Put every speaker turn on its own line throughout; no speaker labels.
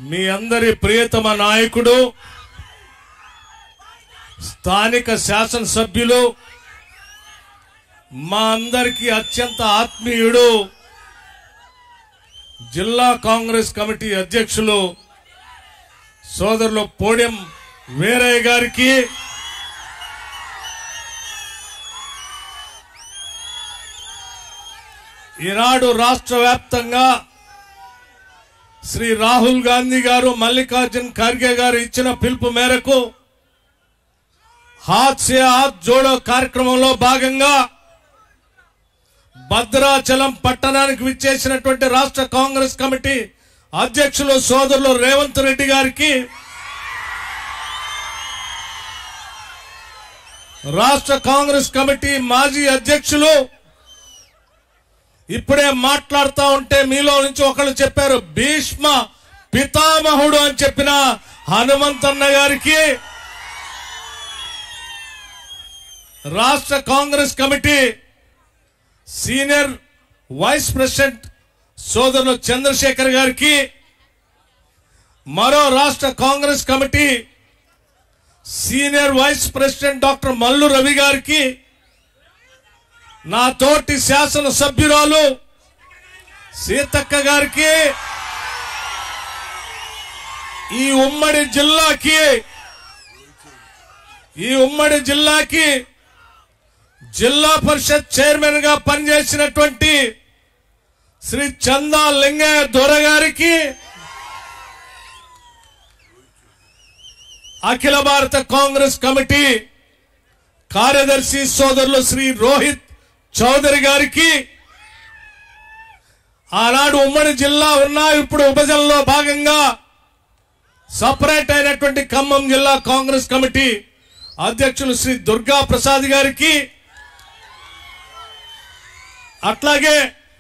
మీ అందరి ప్రియతమ నాయకుడు స్థానిక శాసనసభ్యులు మా అందరికీ అత్యంత ఆత్మీయుడు జిల్లా కాంగ్రెస్ కమిటీ అధ్యక్షులు సోదరులు పోడెం వీరయ్య గారికి ఈనాడు రాష్ట్ర వ్యాప్తంగా శ్రీ రాహుల్ గాంధీ గారు మల్లికార్జున్ ఖర్గే గారు ఇచ్చిన పిలుపు మేరకు హాత్ సే హాత్ జోడో కార్యక్రమంలో భాగంగా భద్రాచలం పట్టణానికి విచ్చేసినటువంటి రాష్ట్ర కాంగ్రెస్ కమిటీ అధ్యక్షులు సోదరులు రేవంత్ రెడ్డి గారికి రాష్ట్ర కాంగ్రెస్ కమిటీ మాజీ అధ్యక్షులు ఇప్పుడే మాట్లాడుతూ ఉంటే మీలో నుంచి ఒకళ్ళు చెప్పారు భీష్మ పితామహుడు అని చెప్పిన హనుమంతన్న గారికి రాష్ట్ర Congress committee senior vice president సోదరులు చంద్రశేఖర్ గారికి మరో రాష్ట్ర Congress committee senior vice president doctor Mallu Ravi గారికి నా తోటి శాసన సభ్యురాలు సీతక్క గారికి ఈ ఉమ్మడి జిల్లాకి జిల్లా పరిషత్ చైర్మన్ గా పనిచేసినటువంటి శ్రీ చందా లింగయ్య దొర గారికి అఖిల భారత కాంగ్రెస్ కమిటీ కార్యదర్శి సోదరులు శ్రీ రోహిత్ చౌదరి గారికి ఆనాడు ఉమ్మడి జిల్లా ఉన్నా ఇప్పుడు విభజనలో భాగంగా సపరేట్ అయినటువంటి ఖమ్మం జిల్లా కాంగ్రెస్ కమిటీ అధ్యక్షులు శ్రీ దుర్గా ప్రసాద్ గారికి అట్లాగే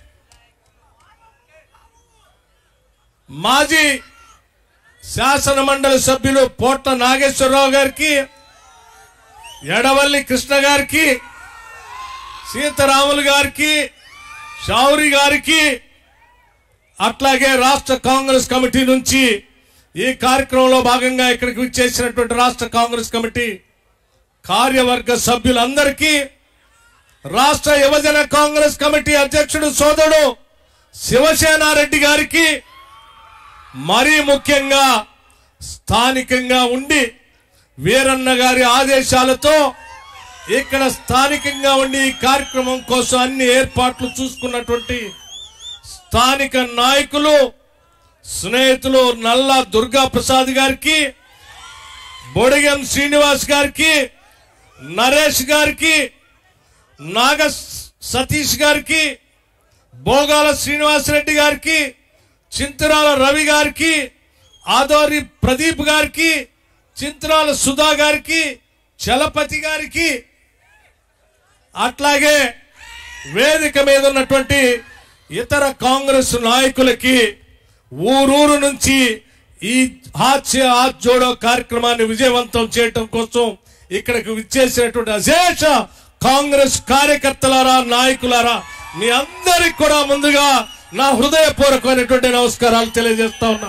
మాజీ శాసన మండలి సభ్యులు పోట్ల నాగేశ్వరరావు గారికి ఎడవల్లి కృష్ణ గారికి సీతారాములు గారికి షౌరి గారికి అట్లాగే రాష్ట్ర కాంగ్రెస్ కమిటీ నుంచి ఈ కార్యక్రమంలో భాగంగా ఇక్కడికి విచ్చేసినటువంటి రాష్ట్ర కాంగ్రెస్ కమిటీ కార్యవర్గ సభ్యులందరికీ రాష్ట్ర యువజన కాంగ్రెస్ కమిటీ అధ్యక్షుడు సోదరుడు శివసేనారెడ్డి గారికి మరీ ముఖ్యంగా స్థానికంగా ఉండి వీరన్న గారి ఆదేశాలతో ఇక్కడ స్థానికంగా ఉండి ఈ కార్యక్రమం కోసం అన్ని ఏర్పాట్లు చూసుకున్నటువంటి స్థానిక నాయకులు స్నేహితులు నల్లా దుర్గా ప్రసాద్ గారికి బొడిగం శ్రీనివాస్ గారికి నరేష్ గారికి నాగ సతీష్ గారికి భోగాల శ్రీనివాసరెడ్డి గారికి చింతరాల రవి గారికి ఆదోరి ప్రదీప్ గారికి చింతరాల సుధా గారికి చలపతి గారికి అట్లాగే వేదిక మీద ఉన్నటువంటి ఇతర కాంగ్రెస్ నాయకులకి ఊరూరు నుంచి ఈ హాత్ సే హాత్ జోడో కార్యక్రమాన్ని విజయవంతం చేయడం కోసం ఇక్కడికి విచ్చేసినటువంటి అశేష కాంగ్రెస్ కార్యకర్తలారా నాయకులారా మీ అందరికి కూడా ముందుగా నా హృదయపూర్వకమైనటువంటి నమస్కారాలు తెలియజేస్తా ఉన్నా.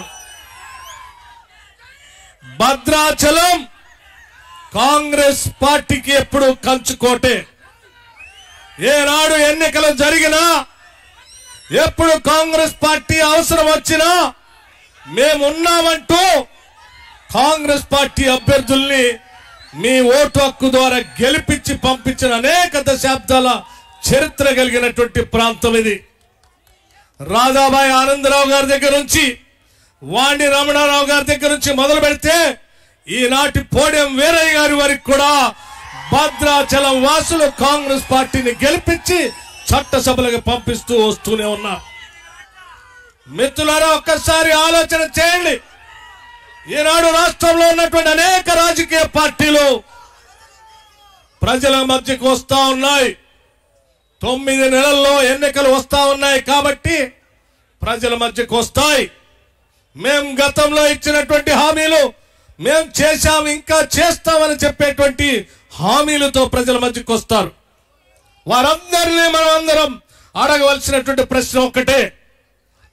భద్రాచలం కాంగ్రెస్ పార్టీకి ఎప్పుడు కంచుకోటే. ఏనాడు ఎన్నికలు జరిగినా ఎప్పుడు కాంగ్రెస్ పార్టీ అవసరం వచ్చినా మేమున్నామంటూ కాంగ్రెస్ పార్టీ అభ్యర్థుల్ని మీ ఓటు హక్కు ద్వారా గెలిపించి పంపించిన అనేక దశాబ్దాల చరిత్ర కలిగినటువంటి ప్రాంతం ఇది. రాధాబాయి ఆనందరావు గారి దగ్గర నుంచి వాణి రమణారావు గారి దగ్గర నుంచి మొదలు పెడితే ఈనాటి పోడెం వీరయ్య గారి వరకు కూడా భద్రాచలం వాసులు కాంగ్రెస్ పార్టీని గెలిపించి చట్టసభలకు పంపిస్తూ వస్తూనే ఉన్నారు. మిత్రులారా ఒక్కసారి ఆలోచన చేయండి. ఈనాడు రాష్ట్రంలో ఉన్నటువంటి అనేక రాజకీయ పార్టీలు ప్రజల మధ్యకు వస్తా ఉన్నాయి. 9 నెలల్లో ఎన్నికలు వస్తా ఉన్నాయి కాబట్టి ప్రజల మధ్యకు వస్తాయి. మేం గతంలో ఇచ్చినటువంటి హామీలు మేం చేశాం ఇంకా చేస్తామని చెప్పేటువంటి హామీలతో ప్రజల మధ్యకు వస్తారు. వారందరినీ మనం అందరం అడగవలసినటువంటి ప్రశ్న ఒక్కటే,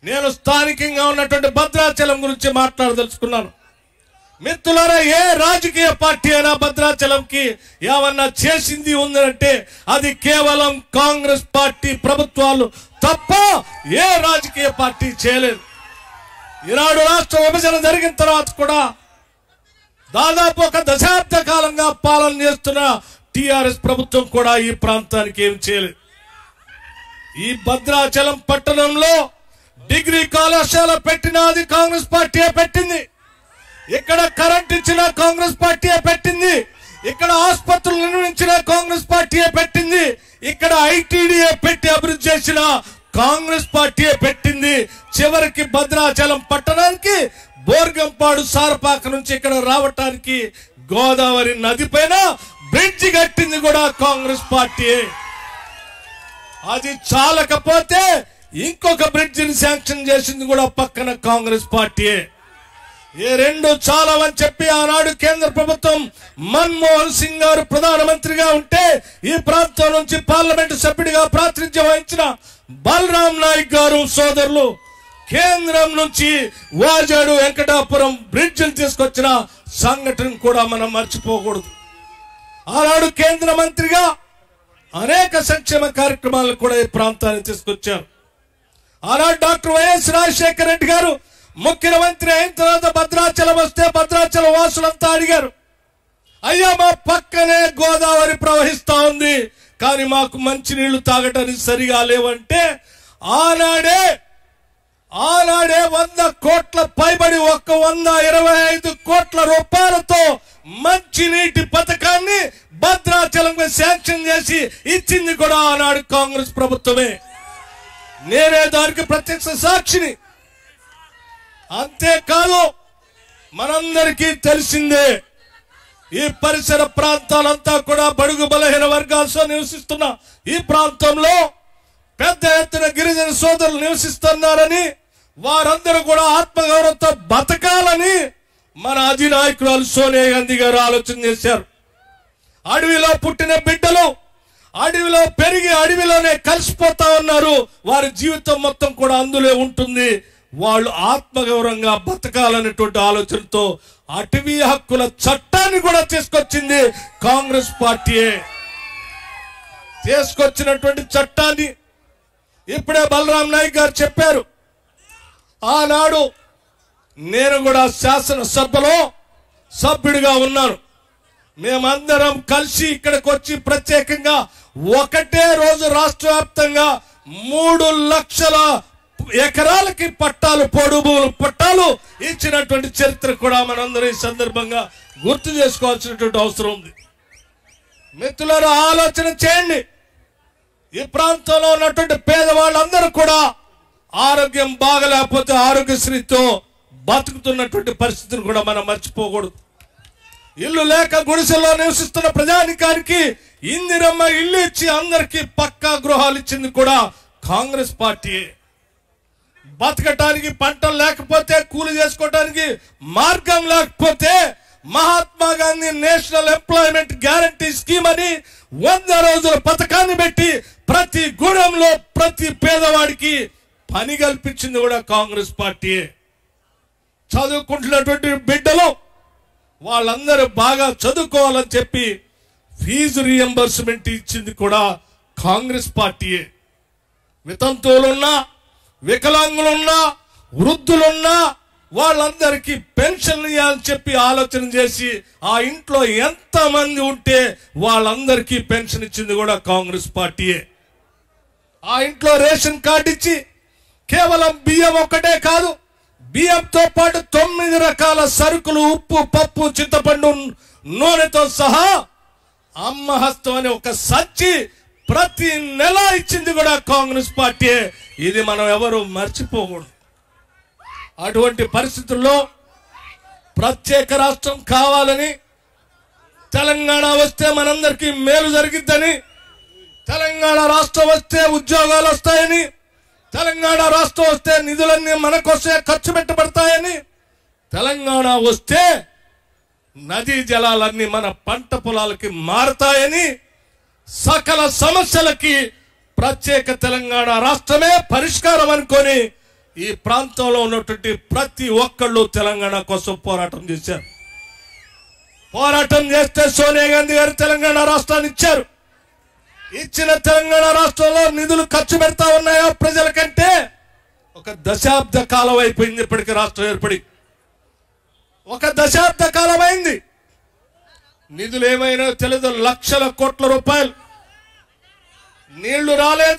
నేను స్థానికంగా ఉన్నటువంటి భద్రాచలం గురించి మాట్లాడదలుచుకున్నాను. మిత్రులారా, ఏ రాజకీయ పార్టీ అయినా భద్రాచలంకి ఏమన్నా చేసింది ఉందంటే అది కేవలం కాంగ్రెస్ పార్టీ ప్రభుత్వాలు తప్ప ఏ రాజకీయ పార్టీ చేయలేదు. ఈనాడు రాష్ట్ర విభజన జరిగిన తర్వాత కూడా దాదాపు ఒక దశాబ్ద కాలంగా పాలన చేస్తున్న టిఆర్ఎస్ ప్రభుత్వం కూడా ఈ ప్రాంతానికి ఏం చేయలేదు. ఈ భద్రాచలం పట్టణంలో డిగ్రీ కళాశాల పెట్టినది కాంగ్రెస్ పార్టీ పెట్టింది. ఇక్కడ కరెంట్ ఇచ్చిన కాంగ్రెస్ పార్టీ పెట్టింది. ఇక్కడ ఆసుపత్రులు నిర్మించిన కాంగ్రెస్ పార్టీ పెట్టింది. ఇక్కడ ఐటీడీఏ పెట్టి అభివృద్ధి చేసిన కాంగ్రెస్ పార్టీ పెట్టింది. చివరికి భద్రాచలం పట్టణానికి బోర్గంపాడు సారపాక నుంచి ఇక్కడ రావటానికి గోదావరి నది పైన బ్రిడ్జి కట్టింది కూడా కాంగ్రెస్ పార్టీ. అది చాలకపోతే ఇంకొక బ్రిడ్జిని శాంక్షన్ చేసింది కూడా పక్కన కాంగ్రెస్ పార్టీ. ఈ రెండు చాలవని చెప్పి ఆనాడు కేంద్ర ప్రభుత్వం మన్మోహన్ సింగ్ గారు ప్రధానమంత్రిగా ఉంటే ఈ ప్రాంతం నుంచి పార్లమెంటు సభ్యుడిగా ప్రాతినిధ్యం వహించిన బలరాం నాయక్ గారు సోదరులు కేంద్రం నుంచి వాజాడు వెంకటాపురం బ్రిడ్జిలు తీసుకొచ్చిన సంఘటన కూడా మనం మర్చిపోకూడదు. ఆనాడు కేంద్ర మంత్రిగా అనేక సంక్షేమ కార్యక్రమాలను కూడా ఈ ప్రాంతానికి తీసుకొచ్చారు. ఆనాడు డాక్టర్ వైఎస్ రాజశేఖర రెడ్డి గారు ముఖ్యమంత్రి అయిన తర్వాత భద్రాచలం వస్తే భద్రాచలం వాసులంతా అడిగారు, అయ్యా మా పక్కనే గోదావరి ప్రవహిస్తా ఉంది కానీ మాకు మంచి నీళ్లు తాగటానికి సరిగా లేవంటే ఆనాడే 100 కోట్ల పైబడి 125 కోట్ల రూపాయలతో మంచి నీటి పథకాన్ని భద్రాచలం శాంక్షన్ చేసి ఇచ్చింది కూడా ఆనాడు కాంగ్రెస్ ప్రభుత్వమే. నేనే దానికి ప్రత్యక్ష సాక్షిని. అంతేకాదు మనందరికీ తెలిసిందే ఈ పరిసర ప్రాంతాలంతా కూడా బడుగు బలహీన వర్గాలతో నివసిస్తున్న ఈ ప్రాంతంలో పెద్ద ఎత్తున గిరిజన సోదరులు నివసిస్తున్నారని, వారందరూ కూడా ఆత్మగౌరవంతో బతకాలని మన అధినాయకురాలు సోనియా గాంధీ గారు ఆలోచన చేశారు. అడవిలో పుట్టిన బిడ్డలు అడవిలో పెరిగి అడవిలోనే కలిసిపోతా ఉన్నారు. వారి జీవితం మొత్తం కూడా అందులో ఉంటుంది. వాళ్ళు ఆత్మగౌరవంగా బతకాలనేటువంటి ఆలోచనతో అటవీ హక్కుల చట్టాన్ని కూడా తీసుకొచ్చింది కాంగ్రెస్ పార్టీయే. తీసుకొచ్చినటువంటి చట్టాన్ని ఇప్పుడే బలరాం నాయక్ గారు చెప్పారు. ఆనాడు నేను కూడా శాసనసభలో సభ్యుడిగా ఉన్నాను. మేమందరం కలిసి ఇక్కడికి వచ్చి ప్రత్యేకంగా ఒకటే రోజు రాష్ట్ర వ్యాప్తంగా 3 లక్షల ఎకరాలకి పట్టాలు పొడుగులు పట్టాలు ఇచ్చినటువంటి చరిత్ర కూడా మనందరం ఈ సందర్భంగా గుర్తు చేసుకోవాల్సినటువంటి అవసరం ఉంది. మిత్రులారా, ఆలోచన చేయండి. ఈ ప్రాంతంలో ఉన్నటువంటి పేదవాళ్ళందరూ కూడా ఆరోగ్యం బాగలేకపోతే ఆరోగ్యశ్రీతో బతుకుతున్నటువంటి పరిస్థితిని కూడా మనం మర్చిపోకూడదు. ఇల్లు లేక గుడిసెల్లో నివసిస్తున్న ప్రజానికానికి ఇందిరమ్మ ఇల్లు ఇచ్చి అందరికీ పక్కా గృహాలు ఇచ్చింది కూడా కాంగ్రెస్ పార్టీ. బతకటానికి పంటలు లేకపోతే కూలి చేసుకోవడానికి మార్గం లేకపోతే Mahatma Gandhi national employment guarantee scheme అని 100 రోజుల పథకాన్ని పెట్టి ప్రతి గూడెంలో ప్రతి పేదవాడికి పని కల్పించింది కూడా కాంగ్రెస్ పార్టీ. చదువుకుంటున్నటువంటి బిడ్డలు వాళ్ళందరూ బాగా చదువుకోవాలని చెప్పి ఫీజు రీఎంబర్స్మెంట్ ఇచ్చింది కూడా కాంగ్రెస్ పార్టీయే. వితంతువులున్నా వికలాంగులున్నా వృద్ధులున్నా వాళ్ళందరికీ పెన్షన్ ఇవ్వాలని చెప్పి ఆలోచన చేసి ఆ ఇంట్లో ఎంత మంది ఉంటే వాళ్ళందరికీ పెన్షన్ ఇచ్చింది కూడా కాంగ్రెస్ పార్టీయే. ఆ ఇంట్లో రేషన్ కార్డు ఇచ్చి కేవలం బియ్యం ఒక్కటే కాదు, బియ్యంతో పాటు 9 రకాల సరుకులు, ఉప్పు, పప్పు, చింతపండు, నూనెతో సహా అమ్మ హస్తం అనే ఒక సంచి ప్రతి నెల ఇచ్చింది కూడా కాంగ్రెస్ పార్టీ. ఇది మనం ఎవరు మర్చిపోకూడదు. అటువంటి పరిస్థితుల్లో ప్రత్యేక రాష్ట్రం కావాలని, తెలంగాణ వస్తే మనందరికీ మేలు జరిగిద్దని, తెలంగాణ రాష్ట్రం వస్తే ఉద్యోగాలు వస్తాయని, తెలంగాణ రాష్ట్రం వస్తే నిధులన్నీ మన కోసమే ఖర్చు పెట్టబడతాయని, తెలంగాణ వస్తే నదీ జలాలన్నీ మన పంట పొలాలకి మారతాయని, సకల సమస్యలకి ప్రత్యేక తెలంగాణ రాష్ట్రమే పరిష్కారం అనుకొని ఈ ప్రాంతంలో ఉన్నటువంటి ప్రతి ఒక్కళ్ళు తెలంగాణ కోసం పోరాటం చేశారు. పోరాటం చేస్తే సోనియా గాంధీ గారు తెలంగాణ రాష్ట్రాన్ని ఇచ్చారు. ఇచ్చిన తెలంగాణ రాష్ట్రంలో నిధులు ఖర్చు పెడతా ఉన్నాయో ప్రజల కంటే ఒక దశాబ్ద కాలం అయిపోయింది. ఇప్పటికీ రాష్ట్రం ఏర్పడి ఒక దశాబ్ద కాలం అయింది. నిధులు ఏమైనా తెలియదు. లక్షల కోట్ల రూపాయలు. నీళ్లు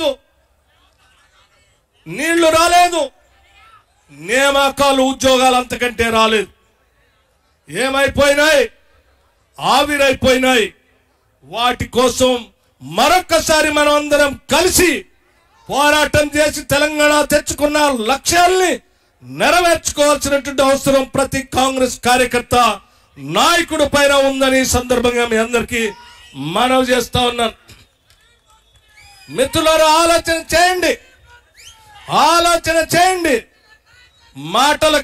రాలేదు. నియామకాలు, ఉద్యోగాలు అంతకంటే రాలేదు. ఏమైపోయినాయి? ఆవిరైపోయినాయి. వాటి కోసం మరొక్కసారి మనం అందరం కలిసి పోరాటం చేసి తెలంగాణ తెచ్చుకున్న లక్ష్యాల్ని నెరవేర్చుకోవాల్సినటువంటి అవసరం ప్రతి కాంగ్రెస్ కార్యకర్త, నాయకుడి పైన ఉందని సందర్భంగా మీ అందరికీ మనవి చేస్తా ఉన్నాను. మిత్రులారా, ఆలోచన చేయండి. మాటలు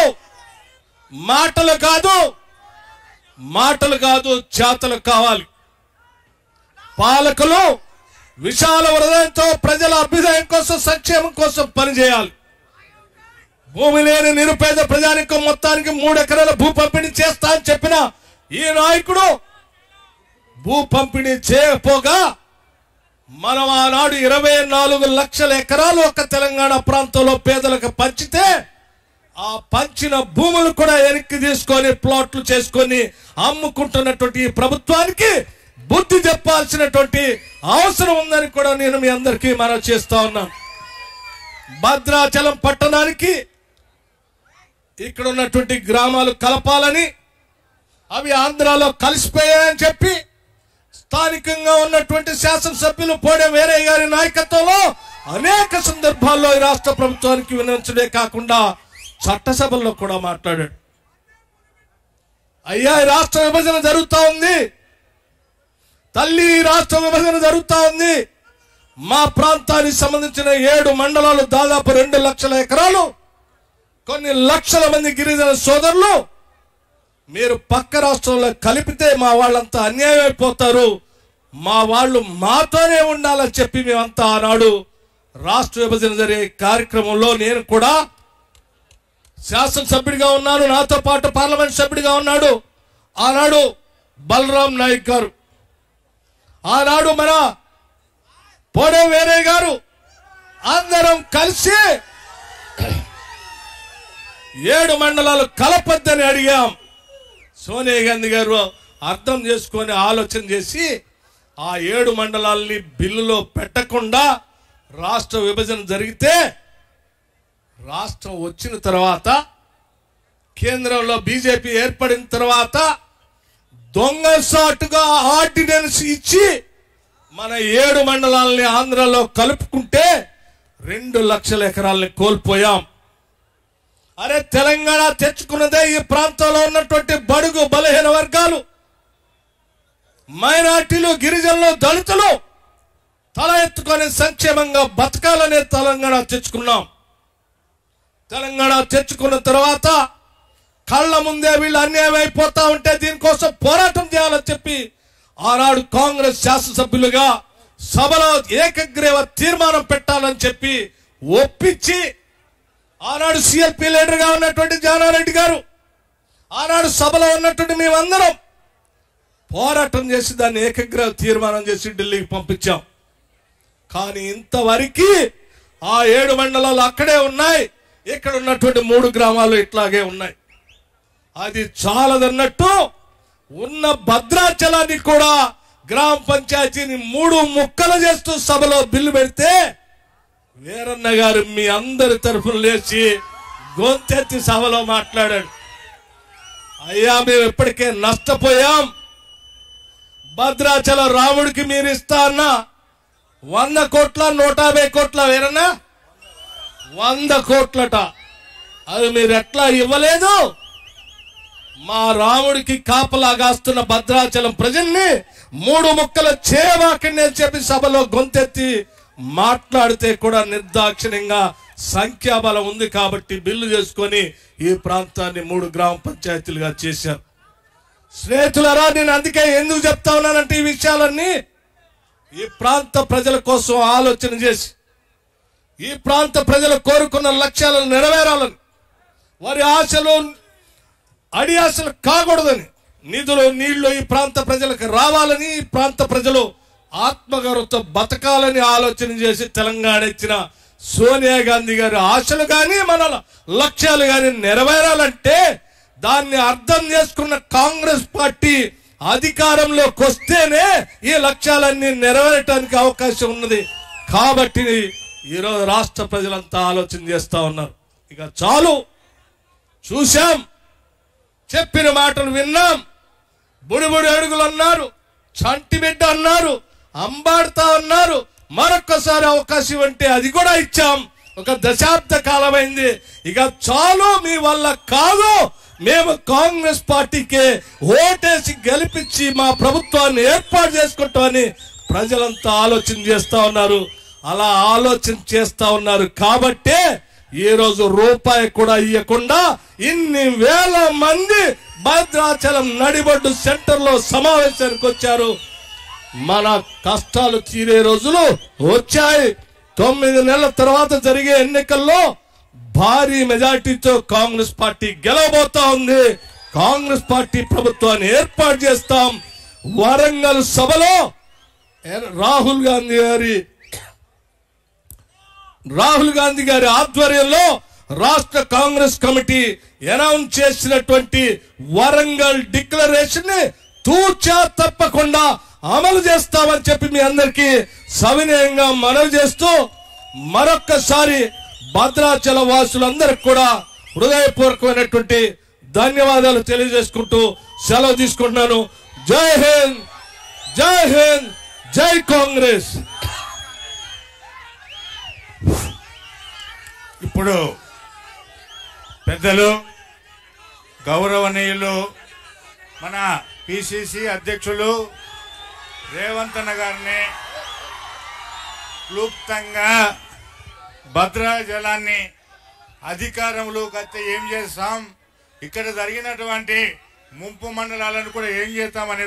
కాదు చేతలు కావాలి. పాలకులు విశాల హృదయంతో ప్రజల అభ్యుదయం కోసం, సంక్షేమం కోసం పనిచేయాలి. భూమి లేని నిరుపేద ప్రజానికం మొత్తానికి 3 ఎకరాల భూ పంపిణీ చేస్తా అని చెప్పిన ఈ నాయకుడు భూ పంపిణీ చేయకపోగా మనం ఆనాడు 24 లక్షల ఎకరాలు ఒక తెలంగాణ ప్రాంతంలో పేదలకు పంచితే ఆ పంచిన భూములు కూడా వెనక్కి తీసుకొని ప్లాట్లు చేసుకొని అమ్ముకుంటున్నటువంటి ఈ ప్రభుత్వానికి బుద్ధి చెప్పాల్సినటువంటి అవసరం ఉందని కూడా నేను మీ అందరికీ మనవి చేస్తా ఉన్నాను. భద్రాచలం పట్టణానికి ఇక్కడ ఉన్నటువంటి గ్రామాలు కలపాలని, అవి ఆంధ్రాలో కలిసిపోయాయని చెప్పి స్థానికంగా ఉన్నటువంటి శాసనసభ్యులు పోడే వీరయ్య గారి నాయకత్వంలో అనేక సందర్భాల్లో ఈ రాష్ట్ర ప్రభుత్వానికి వినియోగించడే కాకుండా చట్టసభల్లో కూడా మాట్లాడాడు. అయ్యా, ఈ రాష్ట్ర విభజన జరుగుతూ ఉంది తల్లి, రాష్ట్ర విభజన జరుగుతూ ఉంది. మా ప్రాంతానికి సంబంధించిన 7 మండలాలు, దాదాపు 2 లక్షల ఎకరాలు, కొన్ని లక్షల మంది గిరిజన సోదరులు మీరు పక్క రాష్ట్రంలో కలిపితే మా వాళ్ళంతా అన్యాయం అయిపోతారు, మా వాళ్ళు మాతోనే ఉండాలని చెప్పి మేమంతా ఆనాడు రాష్ట్ర విభజన జరిగే కార్యక్రమంలో నేను కూడా శాసనసభ్యుడిగా ఉన్నాను, నాతో పాటు పార్లమెంట్ సభ్యుడిగా ఉన్నాడు ఆనాడు బలరాం నాయక్ గారు, ఆనాడు మన పోడే వీరయ్య గారు, అందరం కలిసి 7 మండలాలు కలపద్దని అడిగాం. సోనియా గాంధీ గారు అర్థం చేసుకొని ఆలోచన చేసి ఆ 7 మండలాల్ని బిల్లులో పెట్టకుండా రాష్ట్ర విభజన జరిగితే, రాష్ట్రం వచ్చిన తర్వాత కేంద్రంలో బీజేపీ ఏర్పడిన తర్వాత దొంగసాటుగా ఆర్డినెన్స్ ఇచ్చి మన 7 మండలాలని ఆంధ్రలో కలుపుకుంటే 2 లక్షల ఎకరాలని కోల్పోయాం. అరే, తెలంగాణ తెచ్చుకున్నదే ఈ ప్రాంతంలో ఉన్నటువంటి బడుగు బలహీన వర్గాలు, మైనార్టీలు, గిరిజనులు, దళితులు తల ఎత్తుకొని సంక్షేమంగా బతకాలనే తెలంగాణ తెచ్చుకున్నాం. తెలంగాణ తెచ్చుకున్న తర్వాత కళ్ళ ముందే వీళ్ళు అన్యాయం అయిపోతా ఉంటే దీనికోసం పోరాటం చేయాలని చెప్పి ఆనాడు కాంగ్రెస్ శాసనసభ్యులుగా సభలో ఏకగ్రీవ తీర్మానం పెట్టాలని చెప్పి ఒప్పించి, ఆనాడు సిఎల్పి లీడర్ గా ఉన్నటువంటి జానారెడ్డి గారు, ఆనాడు సభలో ఉన్నటువంటి మేమందరం పోరాటం చేసి దాన్ని ఏకగ్రీవ తీర్మానం చేసి ఢిల్లీకి పంపించాం. కానీ ఇంతవరకు ఆ 7 మండలాలు అక్కడే ఉన్నాయి, ఇక్కడ ఉన్నటువంటి 3 గ్రామాలు ఇట్లాగే ఉన్నాయి. అది చాలదన్నట్టు ఉన్న భద్రాచలాన్ని కూడా గ్రామ పంచాయతీని 3 ముక్కలు చేస్తూ సభలో బిల్లు పెడితే వీరన్న గారు మీ అందరి తరఫున లేచి గొంతెత్తి సభలో మాట్లాడాడు. అయ్యా, మేము ఇప్పటికే నష్టపోయాం. భద్రాచల రాముడికి మీరు ఇస్తా అన్న 100 కోట్ల 150 కోట్ల వీరన్న 100 కోట్లట. అది మీరు ఎట్లా ఇవ్వలేదు? మా రాముడికి కాపలాగాస్తున్న భద్రాచలం ప్రజల్ని 3 ముక్కలు చేయవాకండి అని చెప్పి సభలో గొంతెత్తి మాట్లాడితే కూడా నిర్దాక్షిణ్యంగా సంఖ్యాబలం ఉంది కాబట్టి బిల్లు చేసుకొని ఈ ప్రాంతాన్ని 3 గ్రామ పంచాయతీలుగా చేశారు. స్నేహితులారా, నేను అందుకే ఎందుకు చెప్తా ఉన్నానంటే ఈ విషయాలన్నీ ఈ ప్రాంత ప్రజల కోసం ఆలోచన చేసి ఈ ప్రాంత ప్రజలు కోరుకున్న లక్ష్యాలను నెరవేరాలని, వారి ఆశలు అడియాసలు కాకూడదని, నిధులు నీళ్లు ఈ ప్రాంత ప్రజలకు రావాలని, ఈ ప్రాంత ప్రజలు ఆత్మగౌరవంతో బతకాలని ఆలోచన చేసి తెలంగాణ ఇచ్చిన సోనియా గాంధీ గారి ఆశలు కానీ మన లక్ష్యాలు కానీ నెరవేరాలంటే దాన్ని అర్థం చేసుకున్న కాంగ్రెస్ పార్టీ అధికారంలోకి వస్తేనే ఈ లక్ష్యాలన్నీ నెరవేరటానికి అవకాశం ఉన్నది. కాబట్టి ఈరోజు రాష్ట్ర ప్రజలంతా ఆలోచన చేస్తా ఉన్నారు. ఇక చాలు, చూశాం, చెప్పిన మాటలు విన్నాం. బుడిబుడి అడుగులు అన్నారు, చంటి బిడ్డ అన్నారు, అంబాడుతా అన్నారు. మరొక్కసారి అవకాశం అంటే అది కూడా ఇచ్చాం. ఒక దశాబ్ద కాలమైంది. ఇక చాలు, మీ వల్ల కాదు, మేము కాంగ్రెస్ పార్టీకే ఓటేసి గెలిపించి మా ప్రభుత్వాన్ని ఏర్పాటు చేసుకుంటామని ప్రజలంతా ఆలోచన చేస్తా ఉన్నారు. అలా ఆలోచన చేస్తా ఉన్నారు కాబట్టే ఈ రోజు రూపాయి కూడా ఇవ్వకుండా ఇన్ని వేల మంది భద్రాచలం నడిబొడ్డు సెంటర్ లో సమావేశానికి వచ్చారు. మన కష్టాలు తీరే రోజులు వచ్చాయి. 9 నెలల తర్వాత జరిగే ఎన్నికల్లో భారీ మెజార్టీతో కాంగ్రెస్ పార్టీ గెలవబోతా ఉంది. కాంగ్రెస్ పార్టీ ప్రభుత్వాన్ని ఏర్పాటు చేస్తాం. వరంగల్ సభలో రాహుల్ గాంధీ గారి ఆధ్వర్యంలో రాష్ట్ర కాంగ్రెస్ కమిటీ అనౌన్స్ చేసినటువంటి వరంగల్ డిక్లరేషన్ ని తూచా తప్పకుండా అమలు చేస్తామని చెప్పి మీ అందరికీ సవినయంగా మనవి చేస్తూ మరొక్కసారి భద్రాచల వాసులందరికీ కూడా హృదయపూర్వకమైనటువంటి ధన్యవాదాలు తెలియజేసుకుంటూ సెలవు తీసుకుంటున్నాను. జై హింద్, జై హింద్, జై కాంగ్రెస్.
ఇప్పుడు పెద్దలు గౌరవనీయులు మన పిసిసి అధ్యక్షులు రేవంత్ అన్న గారిని క్లుప్తంగా భద్రాచలాన్ని అధికారంలోకి వస్తే ఏం చేస్తాం, ఇక్కడ జరిగినటువంటి ముంపు మండలాలను కూడా ఏం చేస్తామని